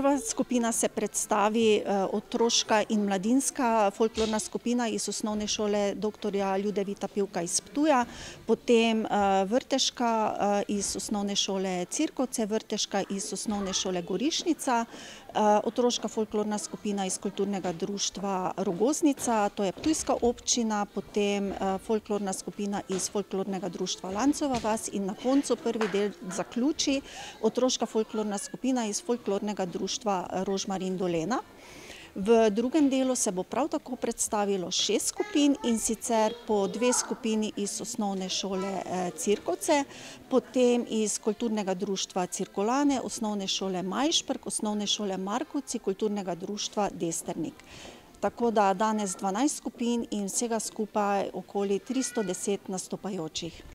Prva skupina se predstavi otroška in mladinska folklorna skupina iz osnovne šole dr. Ljudevita Pivka iz Ptuja, potem vrteška iz osnovne šole Cirkovce, vrteška iz osnovne šole Gorišnica, otroška folklorna skupina iz kulturnega društva Rogoznica, to je ptujska občina, potem folklorna skupina iz folklornega društva Lancova vas in na koncu prvi del zaključi otroška folklorna skupina iz folklornega društva Rožmarin Dolena. V drugem delu se bo prav tako predstavilo 6 skupin, in sicer po 2 skupini iz osnovne šole Cirkovce, potem iz kulturnega društva Cirkulane, osnovne šole Majšperk, osnovne šole Markovci, kulturnega društva Desternik. Tako da danes 12 skupin in vsega skupaj okoli 310 nastopajočih.